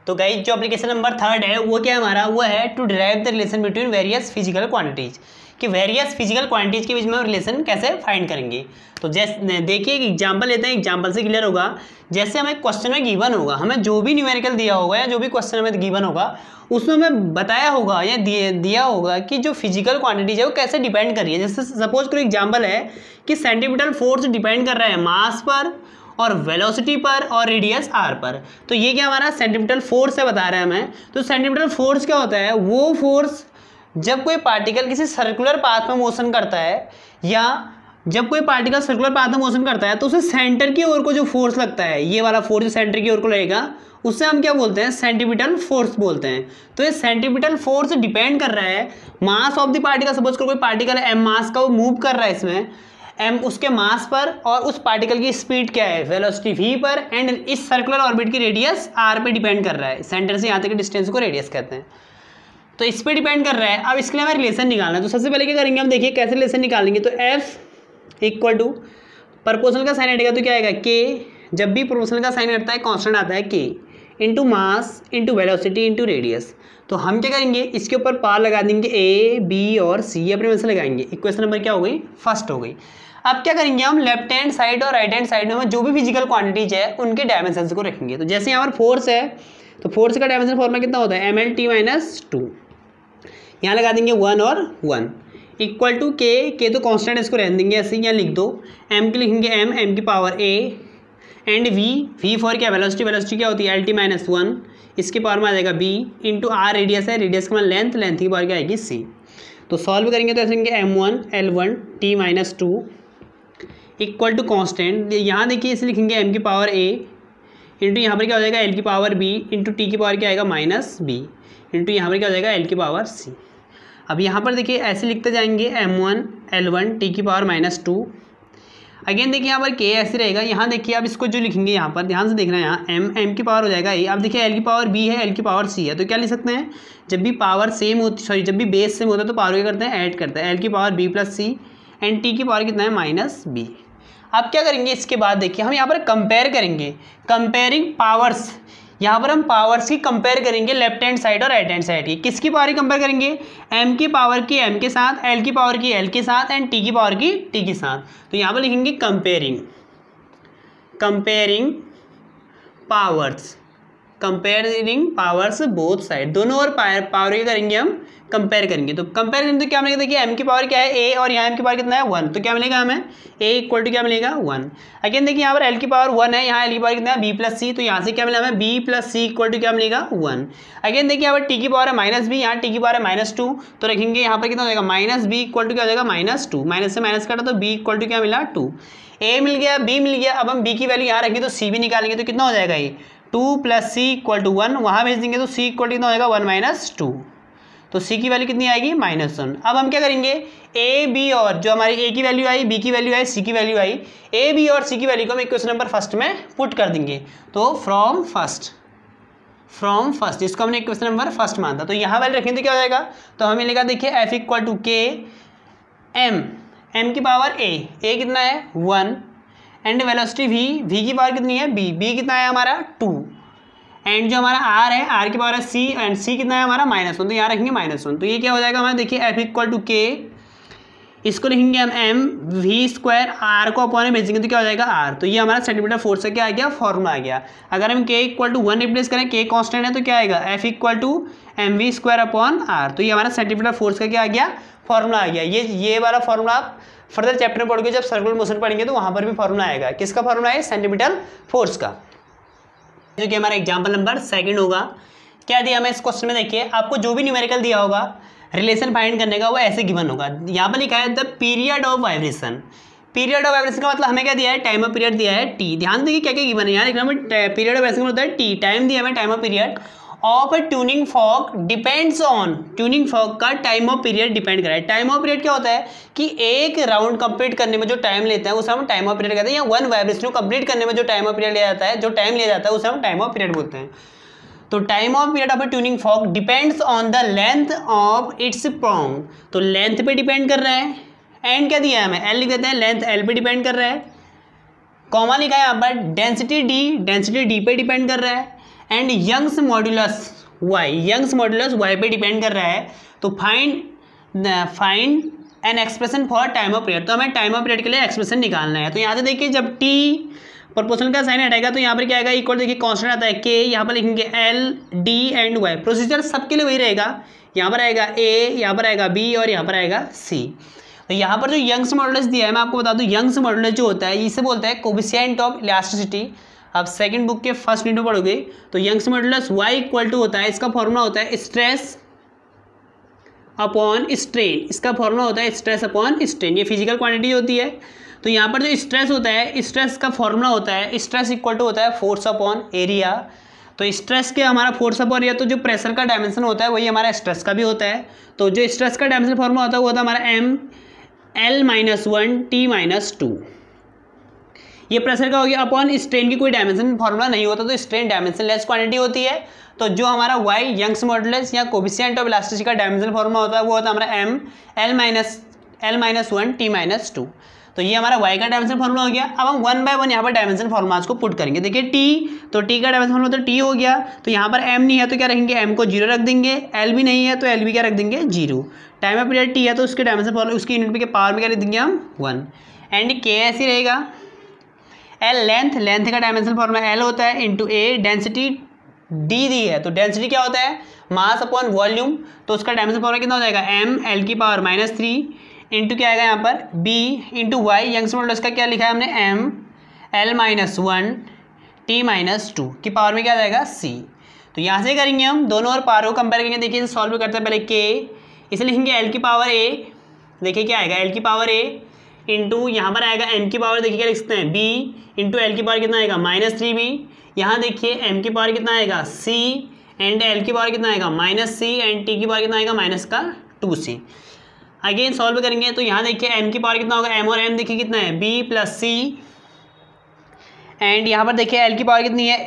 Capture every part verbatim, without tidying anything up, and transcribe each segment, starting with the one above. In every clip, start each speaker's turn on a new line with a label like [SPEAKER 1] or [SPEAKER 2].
[SPEAKER 1] तो गाइस जो application number third है वो क्या है हमारा, वो है to derive the relation between various physical quantities, कि वेरियस फिजिकल क्वांटिटीज के बीच में रिलेशन कैसे फाइंड करेंगे। तो जैसे देखिए एक एग्जांपल लेते हैं, एग्जांपल से क्लियर होगा। जैसे हमें क्वेश्चन में गिवन होगा, हमें जो भी न्यूमेरिकल दिया होगा या जो भी क्वेश्चन हमें गिवन होगा उसमें हमें बताया होगा या दिया होगा कि जो फिजिकल क्वांटिटीज है वो कैसे डिपेंड कर रही है। जैसे सपोज करो एग्जाम्पल है कि सेंटीमीटर फोर्स डिपेंड कर रहा है मास पर और वेलोसिटी पर और रेडियस आर पर। तो ये क्या हमारा सेंटीमीटर फोर्स है बता रहा है हमें। तो सेंटीमीटर फोर्स क्या होता है, वो फोर्स जब कोई पार्टिकल किसी सर्कुलर पाथ में मोशन करता है या जब कोई पार्टिकल सर्कुलर पाथ में मोशन करता है तो उसे सेंटर की ओर को जो फोर्स लगता है, ये वाला फोर्स जो सेंटर की ओर को लगेगा उससे हम क्या बोलते हैं, सेंटीमीटर फोर्स बोलते हैं। तो ये सेंटीमीटर फोर्स डिपेंड कर रहा है mass of the particle. Suppose करो कोई पार्टिकल एम मास का वो मूव कर रहा है इसमें, एम उसके मास पर और उस पार्टिकल की स्पीड क्या है, वेलोसिटी वी पर, एंड इस सर्कुलर ऑर्बिट की रेडियस आर पे डिपेंड कर रहा है। सेंटर से यहाँ तक के डिस्टेंस को रेडियस कहते हैं, तो इस पे डिपेंड कर रहा है। अब इसके लिए हमें रिलेशन निकालना है। तो सबसे पहले क्या करेंगे हम, देखिए कैसे रिलेशन निकालेंगे। तो एफ इक्वल टू प्रपोर्शनल का साइन हटेगा तो क्या आएगा के, जब भी प्रपोर्शनल का साइन हटता है कांस्टेंट आता है K, into mass into velocity into radius. तो हम क्या करेंगे, इसके ऊपर पार लगा देंगे ए बी और सी, अपने में से लगाएंगे। इक्वेशन नंबर क्या हो गई, फर्स्ट हो गई। अब क्या करेंगे हम, लेफ्ट हैंड साइड और राइट हैंड साइड में जो भी फिजिकल क्वांटिटीज है उनके डायमेंशंस को रखेंगे। तो जैसे यहाँ पर फोर्स है तो फोर्स का डायमेंशन फॉर्मूला कितना होता है, M L T minus two, यहाँ लगा देंगे वन और वन, इक्वल टू के, के तो कांस्टेंट इसको रहने देंगे ऐसे, यहाँ लिख दो। एम के लिखेंगे एम, एम की power A, and V, V for क्या वेलोसिटी, वेलोसिटी क्या होती है एल टी माइनस वन, इसके पावर में आ जाएगा बी, इंटू आर रेडियस है, रेडियस का लेंथ, लेंथ की पावर क्या आएगी सी। तो सॉल्व करेंगे तो ऐसे लिखेंगे M one L one T minus two equal to constant, यहाँ देखिए इसे लिखेंगे एम की पावर ए इंटू यहाँ पर क्या हो जाएगा एल की पावर बी इंटू टी की पावर क्या आएगा माइनस बी इंटू यहाँ पर क्या हो जाएगा एल की पावर सी। अब यहाँ पर देखिए ऐसे लिखते जाएंगे M one L one T की पावर माइनस टू, अगेन देखिए यहाँ पर के ऐसे रहेगा। यहाँ देखिए अब इसको जो लिखेंगे यहाँ पर ध्यान से देखना है, यहाँ एम एम की पावर हो जाएगा ए। अब देखिए एल की पावर बी है, एल की पावर सी है, तो क्या लिख सकते हैं, जब भी पावर सेम होती सॉरी जब भी बेस सेम होता है तो पावर क्या करते हैं ऐड करते हैं, एल की power B plus C and T की पावर कितना है माइनस बी। अब क्या करेंगे, इसके बाद देखिए हम यहाँ पर कंपेयर करेंगे, कंपेयरिंग पावर्स। यहाँ पर हम पावर्स की कंपेयर करेंगे लेफ्ट हैंड साइड और राइट हैंड साइड की। किसकी पावर की कंपेयर करेंगे, एम की पावर की एम के साथ, एल की पावर की एल के साथ एंड टी की पावर की टी के साथ। तो यहाँ पर लिखेंगे comparing, comparing powers, comparing powers both side, दोनों और पावर के करेंगे हम कंपेयर करेंगे। तो कंपेयर करेंगे तो क्या मिलेगा, देखिए एम की पावर क्या है ए और यहाँ एम की पावर कितना है वन, तो क्या मिलेगा हमें ए इक्वल टू क्या मिलेगा वन। अगेन देखिए यहाँ पर एल की पावर वन है, यहाँ एल की पावर कितना है बी प्लस सी, तो यहाँ से क्या मिला हमें B plus C equal to क्या मिलेगा वन। अगेन देखिए यहाँ पर टी की पावर है माइनस बी, यहाँ टी की पावर है माइनस टू, तो रखेंगे यहाँ पर कितना हो जाएगा माइनस बी इक्वल टू क्या हो जाएगा माइनस टू, माइनस से माइनस काटा तो बी इक्वल टू क्या मिला टू। ए मिल गया, बी मिल गया, अब हम बी की वैल्यू यहाँ रखेंगे तो सी भी निकालेंगे तो कितना हो जाएगा ये two plus C equal to one, वहाँ भेज देंगे तो सी इक्वल टू कितना हो जाएगा वन माइनस टू, तो सी की वैल्यू कितनी आएगी माइनस वन। अब हम क्या करेंगे, ए बी और जो हमारी ए की वैल्यू आई, बी की वैल्यू आई, सी की वैल्यू आई, ए बी और सी की वैल्यू को हम इक्वेशन नंबर फर्स्ट में पुट कर देंगे। तो फ्रॉम फर्स्ट, फ्रॉम फर्स्ट इसको हमने इक्वेशन नंबर फर्स्ट माना, तो यहाँ वैल्यू रखेंगे तो क्या हो जाएगा, तो हमें मिलेगा देखिए F equal to K M, M की पावर ए, ए कितना है one, and velocity V, V की पावर कितनी है बी, बी कितना है हमारा टू, एंड जो हमारा आर है, आर की पावर है सी, एंड सी कितना है हमारा माइनस वन, तो यहाँ रखेंगे माइनस वन। तो ये क्या हो जाएगा हमारा, देखिए एफ इक्वल टू के, इसको लिखेंगे हम एम वी स्क्वायर, आर को अपॉन में भेजेंगे तो क्या हो जाएगा आर, तो ये हमारा सेंटीमीटर फोर्स का क्या आ गया फॉर्मूला आ गया। अगर हम के इक्वल टू वन रिप्लेस करें, के कांस्टेंट है तो क्या आएगा F equal to M V square upon R, तो ये हमारा सेंटीमीटर फोर्स का क्या आ गया फॉर्मूला आ गया। ये ये वाला फॉर्मूला आप फर्दर चैप्टर में पढ़ोगे, जब सर्कुलर मोशन पढ़ेंगे तो वहाँ पर भी फॉर्मूला आएगा। किसका फॉर्मूला है, सेंटीमीटर फोर्स का, जो कि हमारा एग्जाम्पल नंबर सेकंड होगा। क्या दिया हमें इस क्वेश्चन में, देखिए आपको जो भी न्यूमेरिकल दिया होगा रिलेशन फाइंड करने का वो ऐसे गिवन होगा। यहाँ पर लिखा है the period of vibration, period of vibration का मतलब हमें क्या दिया है, टाइम ऑफ पीरियड दिया है टी। ध्यान देखिए क्या क्या गिवन है, यहाँ लिखना है पीरियड ऑफ वाइब्रेशन होता है टी, टाइम दिया हमें time of period of a tuning fork depends on, tuning fork का टाइम ऑफ पीरियड डिपेंड करा है। टाइम ऑफ पीरियड क्या होता है कि एक राउंड कंप्लीट करने में जो टाइम लेता है उसे हम टाइम ऑफ पीरियड कहते हैं, या वन वाइब्रेशन को कंप्लीट करने में जो टाइम ऑफ पीरियड लिया जाता है, जो टाइम लिया जाता है उसे हम टाइम ऑफ पीरियड बोलते हैं। तो time of period of a tuning fork depends on the length of its prong, तो लेंथ पे डिपेंड कर रहा है, एंड क्या दिया है हमें एल लिख देते हैं, लेंथ एल पे डिपेंड कर रहा है, कॉमा लिखा है यहाँ पर डेंसिटी डी, डेंसिटी डी पे डिपेंड कर रहा है, and Young's modulus Y, Young's modulus Y पे डिपेंड कर रहा है। तो find find an expression for time of period, तो हमें टाइम ऑफ पीरियड के लिए एक्सप्रेशन निकालना है। तो यहाँ से देखिए जब टी प्रोपोर्शनल का साइन हटेगा तो यहाँ पर क्या आएगा, इक्वल देखिए कांस्टेंट आता है के, यहाँ पर लिखेंगे L D and Y. Procedure सबके लिए वही रहेगा, यहाँ पर आएगा ए, यहाँ पर आएगा बी और यहाँ पर आएगा सी। तो यहाँ पर जो यंग्स मॉडुलस दिया है मैं आपको बता दूँ, यंग्स मॉडुलस जो होता है इसे बोलता है कोफिशिएंट ऑफ इलास्टिसिटी। आप सेकंड बुक के फर्स्ट यूनिट में पढ़ोगे तो Young's modulus Y equal to होता है, इसका फॉर्मूला होता है स्ट्रेस अपॉन स्ट्रेन, इसका फॉर्मूला होता है स्ट्रेस अपॉन स्ट्रेन। ये फिजिकल क्वांटिटी होती है। तो यहाँ पर जो स्ट्रेस होता है, स्ट्रेस का फॉर्मूला होता है स्ट्रेस इक्वल टू होता है फोर्स अपॉन एरिया। तो स्ट्रेस के हमारा फोर्स अपॉन एरिया, तो जो प्रेशर का डायमेंशन होता है वही हमारा स्ट्रेस का भी होता है। तो जो स्ट्रेस का डायमेंशन फॉर्मूला होता है वो होता है हमारा M L minus one T minus two. ये प्रेशर का हो गया। अपॉन स्ट्रेन की कोई डायमेंशन फॉर्मूला नहीं होता, तो स्ट्रेन डायमेंशन लेस क्वांटिटी होती है। तो जो हमारा वाई यंग्स मॉडुलस या कोफिशिएंट ऑफ इलास्टिसिटी का डायमेंशन फॉर्मूला होता है वो होता है हमारा M L minus L minus one T minus two. तो ये हमारा y का डायमेंशन फॉर्मूला हो गया। अब हम वन बाय वन यहाँ पर डायमेंशन फॉर्मूलाज को पुट करेंगे। देखिए t, तो t का डायमेंशन फॉर्मूला तो t हो गया। तो यहाँ पर m नहीं है तो क्या रखेंगे, m को जीरो रख देंगे। l भी नहीं है तो l भी क्या रख देंगे, zero. Time of period t है तो उसके डायमेंशन फॉर्मूला उसकी यूनिट के पावर में क्या लिख देंगे हम, वन। एंड k ऐसे रहेगा। l लेंथ, लेंथ का डायमेंशन फॉर्मूला l होता है इंटू a, डेंसिटी d दी है। तो डेंसिटी क्या होता है, मास अपॉन वॉल्यूम। तो उसका डायमेंशन फॉर्मूला कितना हो जाएगा, m l की पावर माइनस थ्री इंटू क्या आएगा यहाँ पर b into Y. Young's modulus का क्या लिखा है हमने, m l minus one T minus two की पावर में क्या आ जाएगा, c। तो यहाँ से करेंगे हम दोनों और पावर को कंपेयर करेंगे। देखिए इसे सॉल्व करते हैं। पहले k, इसे लिखेंगे l की पावर a, देखिए क्या आएगा l की पावर a इंटू यहाँ पर आएगा m की पावर, देखिए क्या लिख सकते हैं b इंटू l की पावर कितना आएगा, माइनस थ्री बी। यहाँ देखिए m की पावर कितना आएगा c एंड l की पावर कितना आएगा माइनस सी एंड t की पावर कितना आएगा माइनस का टू सी। अगेन सॉल्व करेंगे तो यहाँ देखिए m की पावर कितना होगा, m और m देखिए कितना है b प्लस सी एंड यहाँ पर देखिए l की पावर कितनी है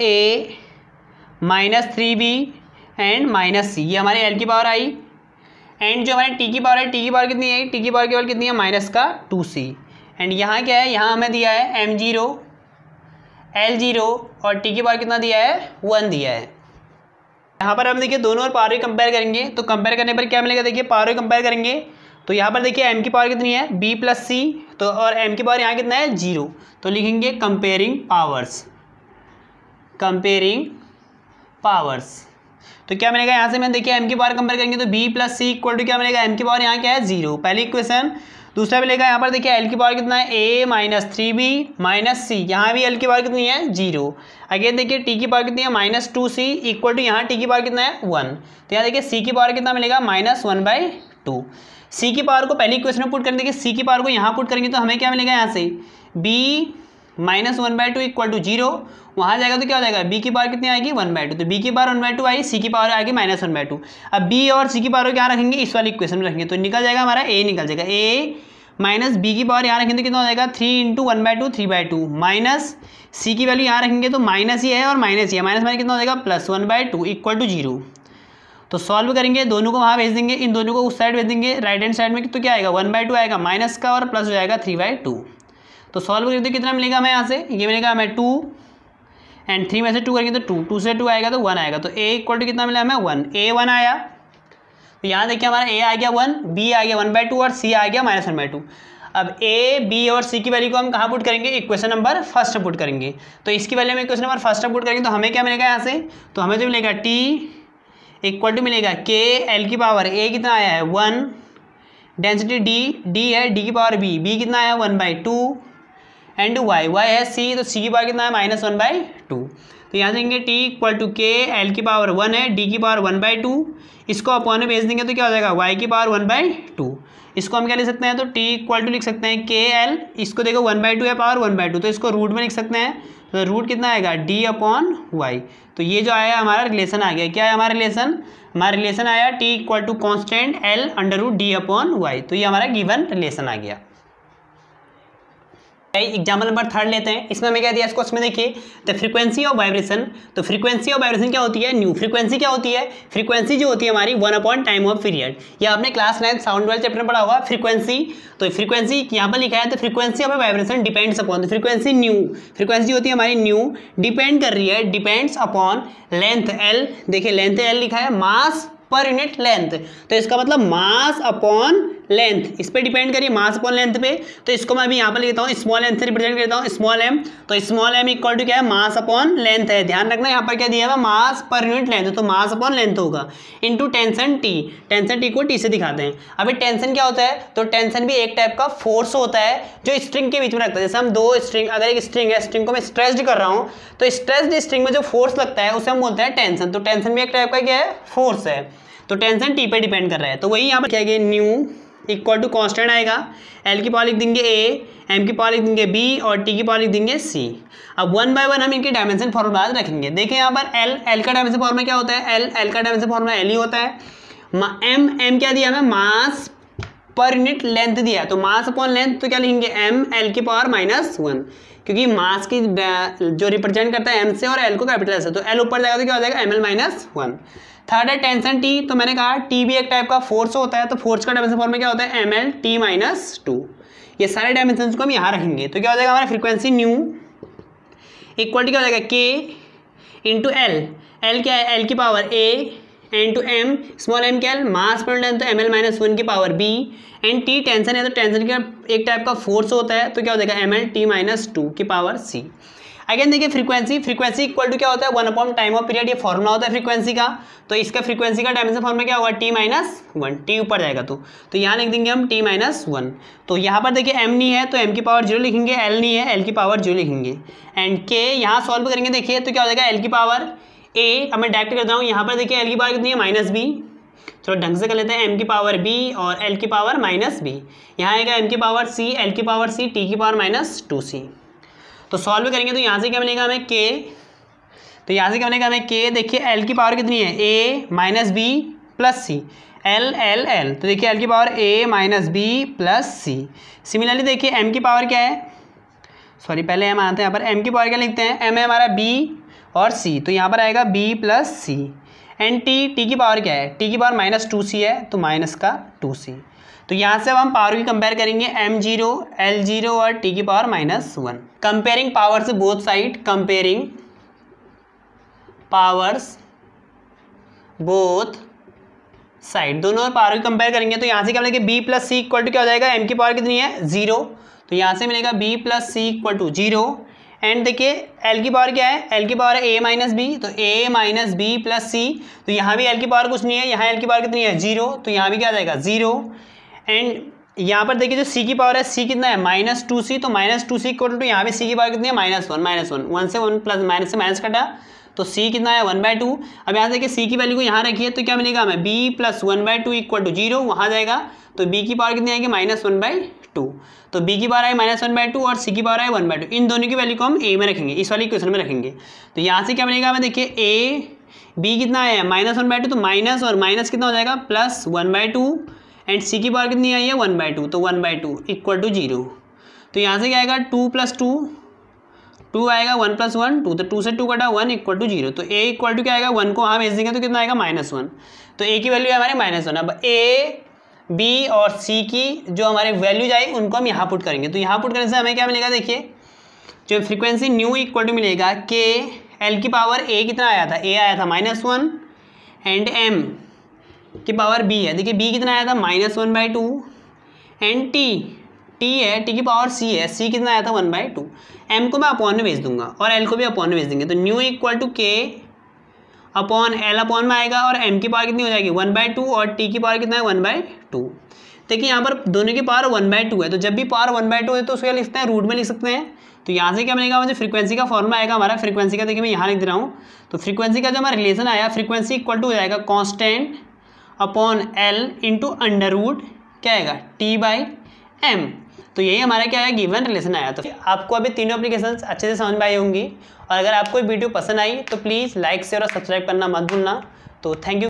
[SPEAKER 1] a minus three B and minus C. ये हमारे l की पावर आई। एंड जो हमारे t की पावर है, t की पावर कितनी है, t की पावर केवल कितनी है, माइनस का टू सी। एंड यहाँ क्या है, यहाँ हमें दिया है m जीरो l जीरो और t की पावर कितना दिया है, वन दिया है। यहाँ पर हम देखिए दोनों और पावर कंपेयर करेंगे। तो कंपेयर करने पर क्या मिलेगा, देखिए पावर कंपेयर करेंगे तो यहाँ पर देखिए m की पावर कितनी है, b प्लस सी, तो और m की पावर यहाँ कितना है, जीरो। तो लिखेंगे कंपेयरिंग पावर्स, कंपेयरिंग पावर्स। तो क्या मिलेगा यहाँ से, मैं देखिए m की पावर कंपेयर करेंगे तो b plus C equal to क्या मिलेगा, m की पावर यहाँ क्या है, जीरो, पहली इक्वेशन। दूसरा मिलेगा यहाँ पर देखिए l की पावर कितना है, a minus three B minus C, यहाँ भी l की पावर कितनी है, जीरो। अगेन देखिए t की पावर कितनी है, minus two C equal to यहाँ t की पावर कितना है, वन। तो यहाँ देखिए c की पावर कितना मिलेगा, minus one by two. c की पावर को पहली इक्वेशन में पुट करेंगे, देखिए c की पावर को यहाँ पुट करेंगे तो हमें क्या मिलेगा यहाँ से, b minus one by two equal to zero. वहाँ जाएगा तो क्या हो जाएगा, b की पावर कितनी आएगी, वन बाई टू। तो b की पावर वन बाई टू आई, c की पावर आएगी माइनस वन बाई टू। अब b और c की पावर को क्या रखेंगे, इस वाली इक्वेशन में रखेंगे तो निकल जाएगा हमारा a, निकल जाएगा a माइनस बी की पावर यहाँ रखेंगे तो कितना हो जाएगा, three into one by two, three by two minus C की वैल्यू यहाँ रखेंगे तो माइनस ही है और माइनस ही है, माइनस माइनस कितना हो जाएगा, plus one by two equal to zero. तो सॉल्व करेंगे, दोनों को वहाँ भेज देंगे, इन दोनों को उस साइड भेज देंगे राइट हैंड साइड में। तो क्या आएगा, वन बाई टू आएगा माइनस का और प्लस हो जाएगा थ्री बाई टू। तो सॉल्व करते कितना मिलेगा हमें यहाँ से, ये मिलेगा हमें टू एंड थ्री में से टू करेंगे तो टू, टू से टू आएगा तो वन आएगा। तो ए इक्वल टू कितना मिला हमें, वन। ए वन आया तो यहाँ देखिए हमारा ए आ गया वन, बी आ गया वन बाई टू और सी आ गया माइनस वन बाई टू। अब ए बी और सी की वैल्यू को हम कहाँ पुट करेंगे, इक्वेशन नंबर फर्स्ट पुट करेंगे। तो इसकी वैल्यू में इक्वेशन नंबर फर्स्ट पुट करेंगे तो हमें क्या मिलेगा यहाँ से, तो हमें तो मिलेगा टी इक्वल टू मिलेगा के एल की पावर ए कितना आया है, वन, डेंसिटी डी, डी है डी की पावर बी, बी कितना आया one by two and Y, Y है सी, तो सी की पावर कितना है माइनस वन बाई टू। तो यहाँ देंगे T equal to K L की पावर वन है, डी की पावर वन बाई टू, इसको अपॉन में भेज देंगे तो क्या हो जाएगा, वाई की पावर वन बाई टू। इसको हम क्या लिख सकते हैं, तो टी इक्वल टू लिख सकते हैं के एल, इसको देखो वन बाई टू है पावर वन बाई टू, तो इसको रूट में लिख सकते हैं। तो रूट कितना आएगा, डी अपॉन वाई। तो ये जो आया हमारा रिलेशन आ गया, क्या है हमारा रिलेशन, हमारा रिलेशन आया T equal to constant L under root D upon Y. तो ये हमारा गिवन रिलेशन आ गया। एग्जाम्पल नंबर थर्ड लेते हैं। इसमें हमें क्या दिया इसको, उसमें देखिए द फ्रीक्वेंसी ऑफ वाइब्रेशन। तो फ्रीक्वेंसी ऑफ वाइब्रेशन क्या होती है, न्यू। फ्रीक्वेंसी क्या होती है, फ्रीक्वेंसी जो होती है हमारी one upon time of period. या आपने क्लास नाइन साउंड वाले चैप्टर में पढ़ा होगा फ्रीक्वेंसी। तो फ्रीक्वेंसी यहाँ पर लिखा है, तो frequency of vibration depends upon, तो फ्रीक्वेंसी न्यू, फ्रीक्वेंसी होती है हमारी न्यू, डिपेंड कर रही है, डिपेंड्स अपॉन लेंथ एल। देखिए लेंथ एल लिखा है, मास पर यूनिट लेंथ, तो इसका मतलब मास अपॉन लेंथ, इस पे डिपेंड करिए, मास अपॉन लेंथ पे। तो इसको मैं अभी यहाँ पर लिखता हूँ, स्मॉल एम से रिप्रेजेंट करता हूँ, स्मॉल एम। तो स्मॉल एम इक्वल टू क्या है, मास अपॉन लेंथ है। ध्यान रखना यहाँ पर क्या दिया है, मास पर यूनिट लेंथ, तो मास अपॉन लेंथ होगा into tension T. Tension T को टी से दिखाते हैं। अभी टेंशन क्या होता है, तो टेंशन भी एक टाइप का फोर्स होता है जो स्ट्रिंग के बीच में लगता है। जैसे हम दो स्ट्रिंग, अगर एक स्ट्रिंग है, स्ट्रिंग को मैं स्ट्रेस्ड कर रहा हूँ, तो स्ट्रेस्ड स्ट्रिंग में जो फोर्स लगता है उसे हम बोलते हैं टेंशन। तो टेंशन भी एक टाइप का क्या है, फोर्स है। तो टेंशन टी पे डिपेंड कर रहा है। तो वही यहाँ पर क्या है, न्यू इक्वल टू कांस्टेंट आएगा, एल की पावर लिख देंगे ए, एम की पावर लिख देंगे बी और टी की पावर लिख देंगे सी। अब वन बाय वन हम इनके डायमेंशन फॉर्मूला रखेंगे। देखिए यहाँ पर एल, एल का डायमेंशन फॉर्मूला क्या होता है, एल, एल का डायमेंशन फॉर्मूला एल ही होता है। एम, एम क्या दिया हमें, मास पर यूनिट लेंथ दिया है, तो मास अपॉन लेंथ, तो क्या लिखेंगे एम एल की पावर माइनस वन, क्योंकि मास की जो रिप्रेजेंट करता है एम से और एल को कैपिटल एस है, तो एल ऊपर जाएगा तो क्या हो जाएगा M L minus one. Third है टेंशन टी। तो मैंने कहा टी भी एक टाइप का फोर्स होता है, तो फोर्स का डायमेंशन फॉर्मूला क्या होता है, M L T minus two. ये सारे डायमेंशन को हम यहाँ रखेंगे, तो क्या हो जाएगा हमारा फ्रीक्वेंसी न्यू इक्वल टू क्या हो जाएगा के इंटू एल। एल क्या है, एल की power A into M, small M क्या है, मास पर लेंथ, तो एम एल माइनस वन की power B, and T tension है, तो टेंशन का एक टाइप का फोर्स होता है, तो क्या हो जाएगा M L T minus two की पावर सी। अगेन देखिए फ्रीक्वेंसी, फ्रीक्वेंसी इक्वल टू क्या होता है, one upon time of period, ये फॉर्मूला होता है फ्रीक्वेंसी का। तो इसका फ्रीक्वेंसी का डायमेंशन फॉर्मूला क्या होगा, टी माइनस वन, टी ऊपर जाएगा तो तो यहाँ लिख देंगे हम टी माइनस वन। तो यहाँ पर देखिए एम नहीं है तो एम की पावर जीरो लिखेंगे, एल नहीं है एल की पावर जीरो लिखेंगे, एंड के यहाँ सॉल्व करेंगे। देखिए तो क्या हो जाएगा एल की पावर ए, अब मैं डायरेक्ट करता हूँ, यहाँ पर देखिए एल की पावर कितनी है, माइनस बी। चलो ढंग से कर लेते हैं, एम की पावर बी और एल की पावर माइनस बी। यहाँ आएगा एम की पावर सी, एल की पावर सी, टी की पावर माइनस टू सी। तो सॉल्व करेंगे तो यहाँ से क्या मिलेगा हमें के, तो यहाँ से क्या मिलेगा हमें के। देखिए एल की पावर कितनी है, A minus B plus C, L L L, तो देखिए एल की power A minus B plus C. Similarly देखिए एम की पावर क्या है, सॉरी पहले एम आते हैं यहाँ पर, एम की पावर क्या लिखते हैं, एम है हमारा बी और सी, तो यहाँ पर आएगा B plus C. And T, T की पावर क्या है, टी की पावर माइनस टू सी है, तो माइनस का टू सी। तो यहाँ से अब हम पावर की कंपेयर करेंगे, एम जीरो, एल जीरो और टी की power minus one. Comparing powers both side, comparing powers both side, दोनों पावर की कंपेयर करेंगे। तो यहाँ से क्या मिलेगा, B plus C equal to क्या हो जाएगा, एम की पावर कितनी है, जीरो, तो यहाँ से मिलेगा B plus C equal to zero. And देखिए एल की पावर क्या है, एल की पावर है ए माइनस बी, तो A minus B plus C, तो यहाँ भी एल की पावर कुछ नहीं है, यहाँ एल की पावर कितनी है, जीरो, तो यहाँ भी क्या आ जाएगा जीरो। एंड यहाँ पर देखिए जो सी की पावर है, सी कितना है, माइनस टू सी, तो minus two C equal to यहाँ भी सी की पावर कितनी है, minus one, minus one, one से वन प्लस माइनस से माइनस कटा, तो सी कितना है, वन बाई टू। अब यहाँ से देखिए सी की वैल्यू को यहाँ रखिए तो क्या मिलेगा हमें, B plus one by two equal to zero, वहाँ जाएगा तो बी की पावर कितनी आएगी, माइनस वन बाई टू, तो बी की पावर आए माइनस वन बाई टू और सी की पावर आए वन बाई टू। इन दोनों की वैल्यू को हम ए में रखेंगे, इस वाली इक्वेशन में रखेंगे। तो यहाँ से क्या मिलेगा हमें, देखिए ए बी कितना है, माइनस वन बाई टू, तो माइनस और माइनस कितना हो जाएगा, plus one by two, and C की पावर कितनी आई है, वन बाई टू, तो one by two equal to zero. तो यहाँ से क्या आएगा, टू प्लस टू, टू आएगा, वन प्लस वन टू, तो टू से टू कटा वन इक्वल टू जीरो। तो ए इक्वल टू क्या आएगा, वन को वहाँ भेज देंगे तो कितना आएगा, माइनस वन, तो ए की वैल्यू है हमारे माइनस वन। अब ए बी और सी की जो हमारे वैल्यूज आई उनको हम यहाँ पुट करेंगे, तो यहाँ पुट करने से हमें क्या मिलेगा, देखिए जो फ्रीक्वेंसी न्यू इक्वल टू मिलेगा के एल की पावर ए कितना आया था, ए आया था माइनस वन, एंड एम की पावर बी है, देखिए बी कितना आया था, minus one by two, and T T है, टी की पावर सी है, सी कितना आया था, वन बाई टू। एम को मैं अपॉन में भेज दूंगा और एल को भी अपॉन में भेज देंगे, तो nu equal to K upon L upon में आएगा, और एम की पावर कितनी हो जाएगी, वन बाई टू, और टी की पावर कितना है, वन बाई टू। देखिए यहाँ पर दोनों की पावर वन बाई टू है, तो जब भी पावर वन बाई टू है तो उसको क्या लिख सकते हैं, रूट में लिख सकते हैं। तो यहाँ से क्या मिलेगा, मुझे फ्रीक्वेंसी का फॉर्मूला आएगा हमारा, फ्रीक्वेंसी का देखिए मैं यहाँ लिख दे रहा हूँ। तो फ्रीक्वेंसी का जो हमारा रिलेशन आया, फ्रीक्वेंसी इक्वल टू हो जाएगा constant upon L into under root क्या आएगा, टी बाई एम। तो यही हमारा क्या है, गिवन रिलेशन आया। तो आपको अभी तीनों एप्लीकेशंस अच्छे से समझ में आई होंगी, और अगर आपको वीडियो पसंद आई तो प्लीज़ लाइक शेयर और सब्सक्राइब करना मत भूलना। तो थैंक यू।